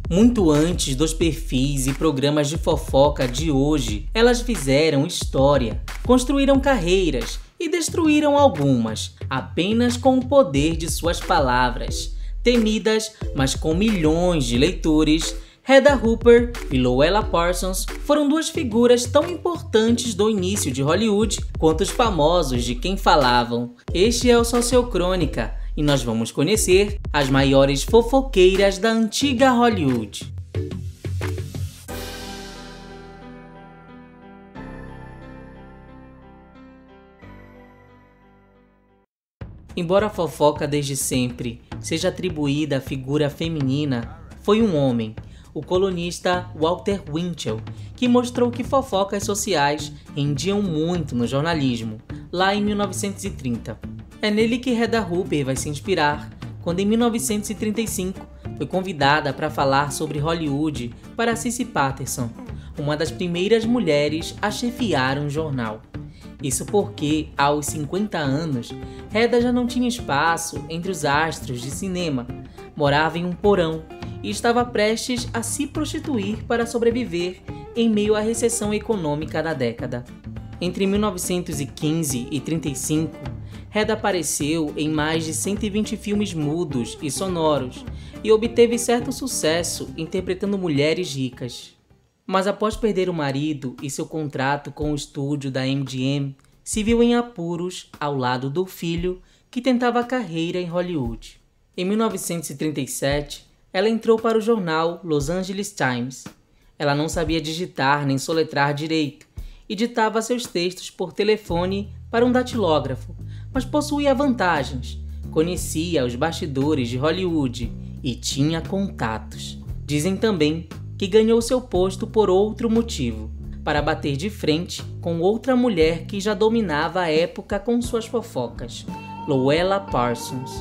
Muito antes dos perfis e programas de fofoca de hoje, elas fizeram história, construíram carreiras e destruíram algumas, apenas com o poder de suas palavras. Temidas, mas com milhões de leitores, Hedda Hopper e Louella Parsons foram duas figuras tão importantes do início de Hollywood quanto os famosos de quem falavam. Este é o Sociocrônica e nós vamos conhecer as maiores fofoqueiras da antiga Hollywood. Embora a fofoca desde sempre seja atribuída à figura feminina, foi um homem, o colunista Walter Winchell, que mostrou que fofocas sociais rendiam muito no jornalismo, lá em 1930. É nele que Hedda Hopper vai se inspirar, quando em 1935 foi convidada para falar sobre Hollywood para Cissy Patterson, uma das primeiras mulheres a chefiar um jornal. Isso porque, aos 50 anos, Hedda já não tinha espaço entre os astros de cinema, morava em um porão e estava prestes a se prostituir para sobreviver em meio à recessão econômica da década. Entre 1915 e 35, Hedda apareceu em mais de 120 filmes mudos e sonoros e obteve certo sucesso interpretando mulheres ricas. Mas após perder o marido e seu contrato com o estúdio da MGM, se viu em apuros ao lado do filho que tentava carreira em Hollywood. Em 1937, ela entrou para o jornal Los Angeles Times. Ela não sabia digitar nem soletrar direito e ditava seus textos por telefone para um datilógrafo, mas possuía vantagens. Conhecia os bastidores de Hollywood e tinha contatos. Dizem também que ganhou seu posto por outro motivo, para bater de frente com outra mulher que já dominava a época com suas fofocas, Louella Parsons.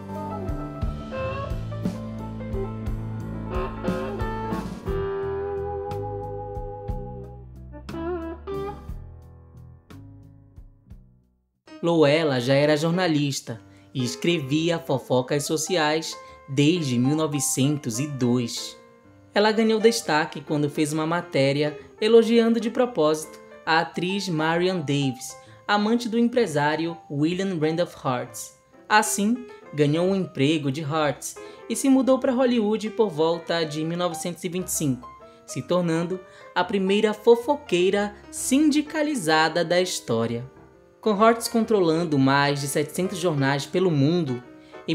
Louella já era jornalista e escrevia fofocas sociais desde 1902. Ela ganhou destaque quando fez uma matéria elogiando de propósito a atriz Marion Davies, amante do empresário William Randolph Hearst. Assim, ganhou um emprego de Hearst e se mudou para Hollywood por volta de 1925, se tornando a primeira fofoqueira sindicalizada da história. Com Hearst controlando mais de 700 jornais pelo mundo, em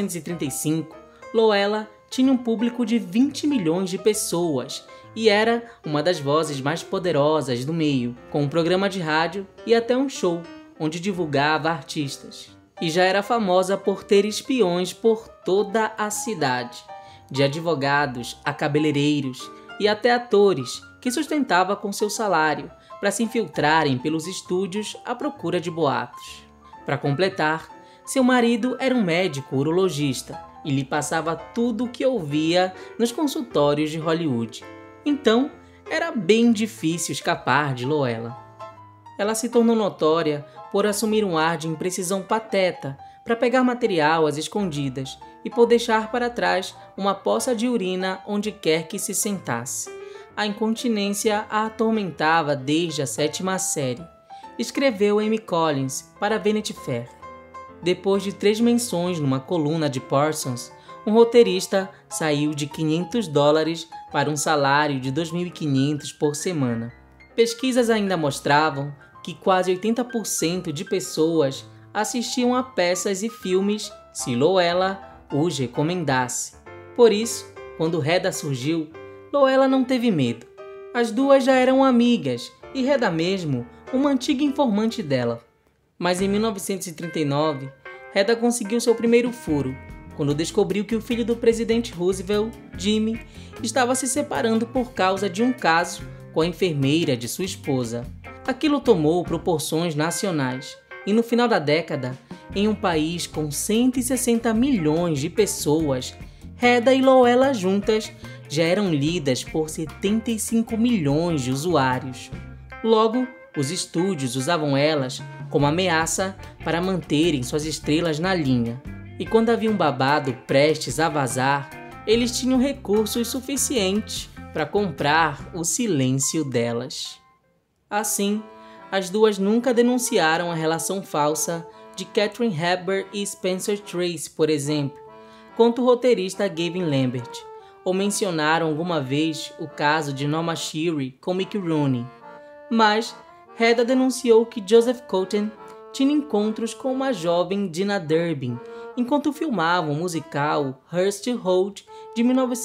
1935, Louella tinha um público de 20 milhões de pessoas e era uma das vozes mais poderosas do meio, com um programa de rádio e até um show onde divulgava artistas. E já era famosa por ter espiões por toda a cidade, de advogados a cabeleireiros e até atores que sustentava com seu salário para se infiltrarem pelos estúdios à procura de boatos. Para completar, seu marido era um médico urologista e lhe passava tudo o que ouvia nos consultórios de Hollywood. Então, era bem difícil escapar de Louella. Ela se tornou notória por assumir um ar de imprecisão pateta para pegar material às escondidas e por deixar para trás uma poça de urina onde quer que se sentasse. A incontinência a atormentava desde a 7ª série. Escreveu Amy Collins para Vanity Fair. Depois de 3 menções numa coluna de Parsons, um roteirista saiu de $500 para um salário de $2.500 por semana. Pesquisas ainda mostravam que quase 80% de pessoas assistiam a peças e filmes se Louella os recomendasse. Por isso, quando Hedda surgiu, Louella não teve medo. As duas já eram amigas e Hedda mesmo uma antiga informante dela. Mas em 1939, Hedda conseguiu seu primeiro furo, quando descobriu que o filho do presidente Roosevelt, Jimmy, estava se separando por causa de um caso com a enfermeira de sua esposa. Aquilo tomou proporções nacionais e no final da década, em um país com 160 milhões de pessoas, Hedda e Louella juntas já eram lidas por 75 milhões de usuários. Logo, os estúdios usavam elas como ameaça para manterem suas estrelas na linha. E quando havia um babado prestes a vazar, eles tinham recursos suficientes para comprar o silêncio delas. Assim, as duas nunca denunciaram a relação falsa de Katharine Hepburn e Spencer Tracy, por exemplo, quanto o roteirista Gavin Lambert, ou mencionaram alguma vez o caso de Norma Shearer com Mickey Rooney. Mas Hedda denunciou que Joseph Cotten tinha encontros com uma jovem Dina Durbin enquanto filmava o musical Hurst Road de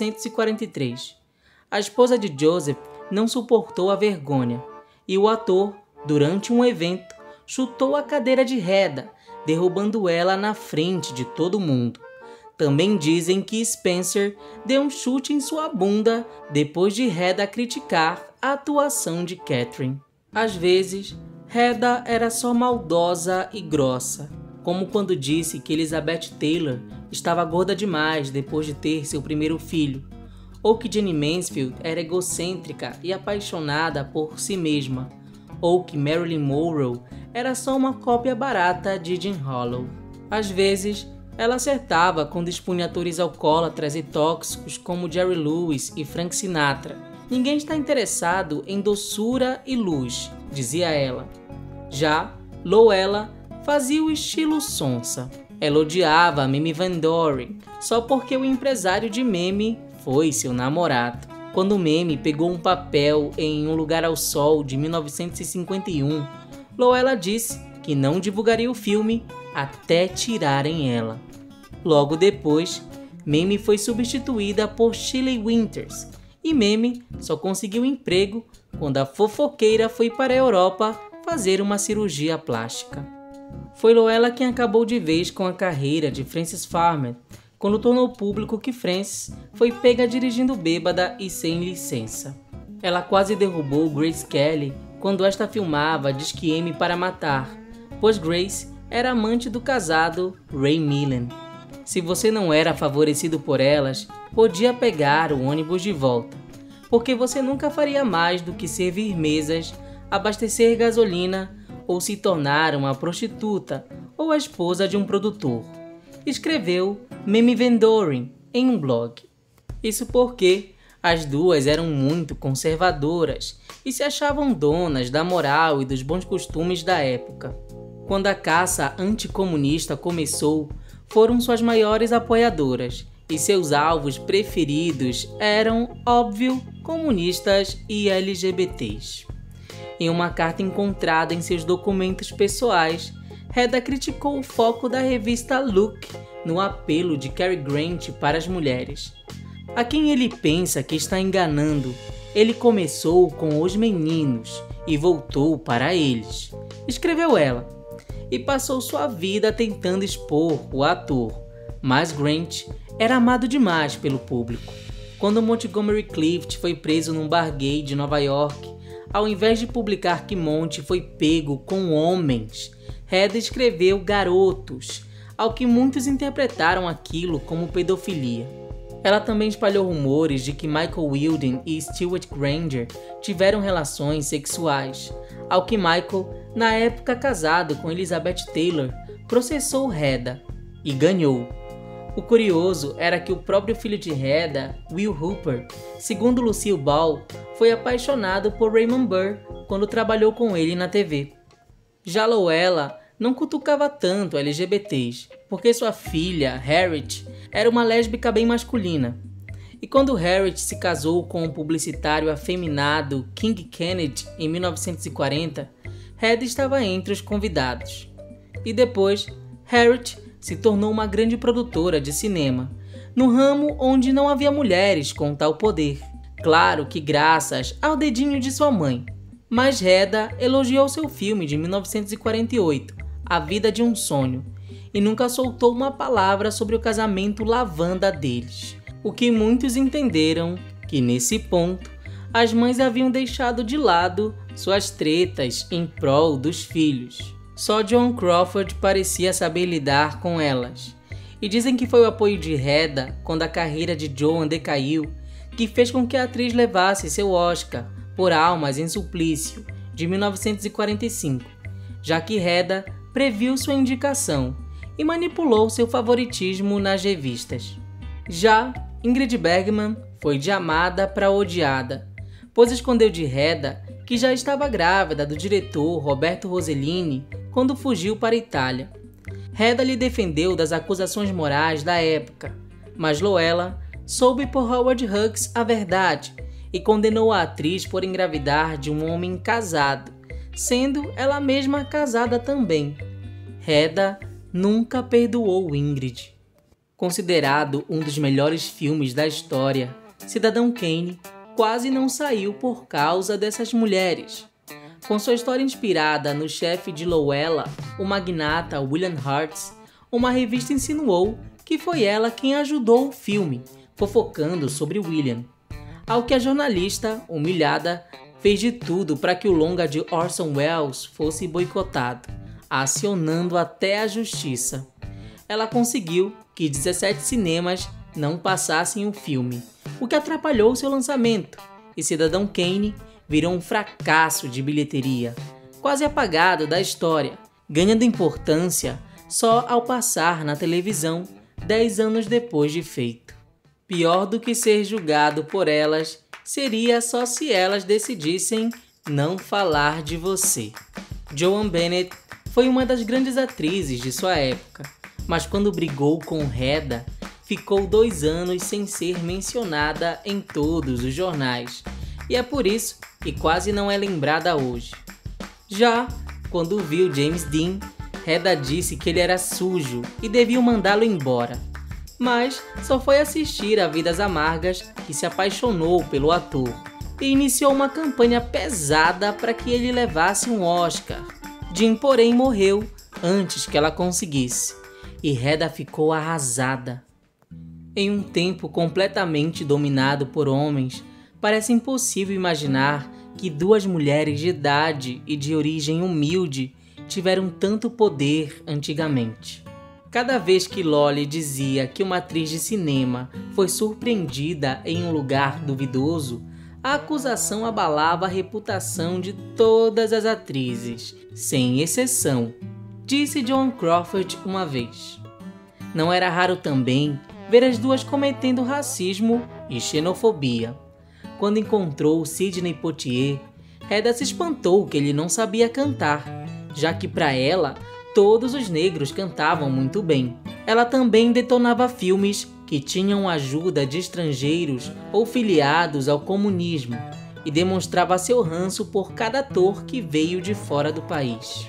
1943. A esposa de Joseph não suportou a vergonha e o ator, durante um evento, chutou a cadeira de Hedda, derrubando ela na frente de todo mundo. Também dizem que Spencer deu um chute em sua bunda depois de Hedda criticar a atuação de Katharine. Às vezes, Hedda era só maldosa e grossa, como quando disse que Elizabeth Taylor estava gorda demais depois de ter seu primeiro filho, ou que Jane Mansfield era egocêntrica e apaixonada por si mesma, ou que Marilyn Monroe era só uma cópia barata de Jean Harlow. Às vezes, ela acertava quando expunha atores alcoólatras e tóxicos como Jerry Lewis e Frank Sinatra. Ninguém está interessado em doçura e luz, dizia ela. Já Loella fazia o estilo sonsa. Ela odiava Mamie Van Doren só porque o empresário de Mamie foi seu namorado. Quando Mamie pegou um papel em Um Lugar ao Sol de 1951, Loella disse que não divulgaria o filme até tirarem ela. Logo depois, Mamie foi substituída por Shelley Winters, e Mamie só conseguiu emprego quando a fofoqueira foi para a Europa fazer uma cirurgia plástica. Foi Loella quem acabou de vez com a carreira de Frances Farmer, quando tornou público que Frances foi pega dirigindo bêbada e sem licença. Ela quase derrubou Grace Kelly quando esta filmava Disque M para Matar, pois Grace era amante do casado Ray Milland. Se você não era favorecido por elas, podia pegar o ônibus de volta, porque você nunca faria mais do que servir mesas, abastecer gasolina ou se tornar uma prostituta ou a esposa de um produtor. Escreveu Mamie Van Doren em um blog. Isso porque as duas eram muito conservadoras e se achavam donas da moral e dos bons costumes da época. Quando a caça anticomunista começou, foram suas maiores apoiadoras, e seus alvos preferidos eram, óbvio, comunistas e LGBTs. Em uma carta encontrada em seus documentos pessoais, Hedda criticou o foco da revista Look no apelo de Cary Grant para as mulheres. A quem ele pensa que está enganando, ele começou com os meninos e voltou para eles, escreveu ela, e passou sua vida tentando expor o ator, mas Grant era amado demais pelo público. Quando Montgomery Clift foi preso num bar gay de Nova York, ao invés de publicar que Monty foi pego com homens, Hedda escreveu garotos, ao que muitos interpretaram aquilo como pedofilia. Ela também espalhou rumores de que Michael Wilden e Stewart Granger tiveram relações sexuais, ao que Michael, na época casado com Elizabeth Taylor, processou Hedda e ganhou. O curioso era que o próprio filho de Hedda, Will Hooper, segundo Lucille Ball, foi apaixonado por Raymond Burr quando trabalhou com ele na TV. Já Loella não cutucava tanto LGBTs, porque sua filha, Harriet, era uma lésbica bem masculina. E quando Harriet se casou com o publicitário afeminado King Kennedy em 1940, Hedda estava entre os convidados. E depois, Harriet se tornou uma grande produtora de cinema, no ramo onde não havia mulheres com tal poder. Claro que graças ao dedinho de sua mãe. Mas Hedda elogiou seu filme de 1948, A Vida de um Sonho, e nunca soltou uma palavra sobre o casamento lavanda deles. O que muitos entenderam que, nesse ponto, as mães haviam deixado de lado suas tretas em prol dos filhos. Só Joan Crawford parecia saber lidar com elas. E dizem que foi o apoio de Hedda, quando a carreira de Joan decaiu, que fez com que a atriz levasse seu Oscar por Almas em Suplício, de 1945, já que Hedda previu sua indicação e manipulou seu favoritismo nas revistas. Já Ingrid Bergman foi de amada para odiada, pois escondeu de Hedda que já estava grávida do diretor Roberto Rossellini quando fugiu para a Itália. Hedda lhe defendeu das acusações morais da época, mas Loela soube por Howard Hughes a verdade e condenou a atriz por engravidar de um homem casado, sendo ela mesma casada também. Hedda nunca perdoou Ingrid. Considerado um dos melhores filmes da história, Cidadão Kane quase não saiu por causa dessas mulheres. Com sua história inspirada no chefe de Loela, o magnata William Hearst, uma revista insinuou que foi ela quem ajudou o filme, fofocando sobre William. Ao que a jornalista, humilhada, fez de tudo para que o longa de Orson Welles fosse boicotado, acionando até a justiça. Ela conseguiu que 17 cinemas não passassem o filme, o que atrapalhou seu lançamento, e Cidadão Kane virou um fracasso de bilheteria, quase apagado da história, ganhando importância só ao passar na televisão 10 anos depois de feito. Pior do que ser julgado por elas seria só se elas decidissem não falar de você. Joan Bennett foi uma das grandes atrizes de sua época, mas quando brigou com Hedda, ficou 2 anos sem ser mencionada em todos os jornais, e é por isso que quase não é lembrada hoje. Já quando viu James Dean, Hedda disse que ele era sujo e deviam mandá-lo embora, mas só foi assistir a Vidas Amargas que se apaixonou pelo ator e iniciou uma campanha pesada para que ele levasse um Oscar. Dean, porém, morreu antes que ela conseguisse, e Hedda ficou arrasada. Em um tempo completamente dominado por homens, parece impossível imaginar que 2 mulheres de idade e de origem humilde tiveram tanto poder antigamente. Cada vez que Lolly dizia que uma atriz de cinema foi surpreendida em um lugar duvidoso, a acusação abalava a reputação de todas as atrizes, sem exceção, disse Joan Crawford uma vez. Não era raro também ver as duas cometendo racismo e xenofobia. Quando encontrou Sidney Poitier, Hedda se espantou que ele não sabia cantar, já que para ela todos os negros cantavam muito bem. Ela também detonava filmes que tinham ajuda de estrangeiros ou filiados ao comunismo e demonstrava seu ranço por cada ator que veio de fora do país.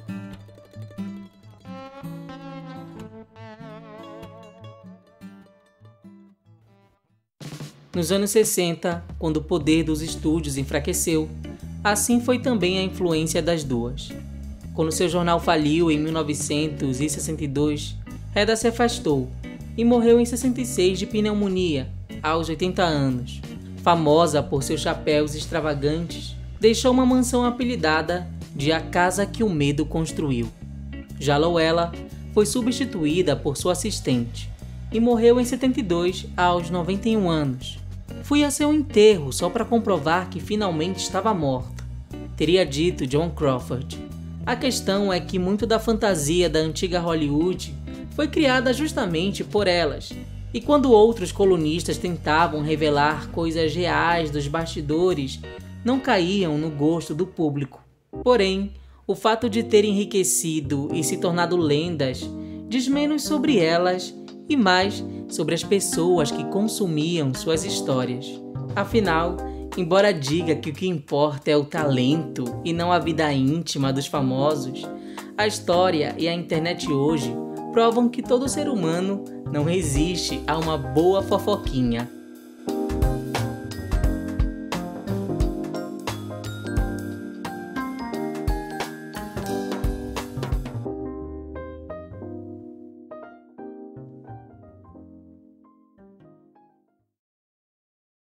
Nos anos 60, quando o poder dos estúdios enfraqueceu, assim foi também a influência das duas. Quando seu jornal faliu em 1962, Hedda se afastou e morreu em 66 de pneumonia, aos 80 anos. Famosa por seus chapéus extravagantes, deixou uma mansão apelidada de A Casa que o Medo Construiu. Já Loela foi substituída por sua assistente e morreu em 72, aos 91 anos. Fui a seu enterro só para comprovar que finalmente estava morta, teria dito Joan Crawford. A questão é que muito da fantasia da antiga Hollywood foi criada justamente por elas, e quando outros colunistas tentavam revelar coisas reais dos bastidores, não caíam no gosto do público. Porém, o fato de terem enriquecido e se tornado lendas diz menos sobre elas e mais sobre as pessoas que consumiam suas histórias. Afinal, embora diga que o que importa é o talento e não a vida íntima dos famosos, a história e a internet hoje provam que todo ser humano não resiste a uma boa fofoquinha.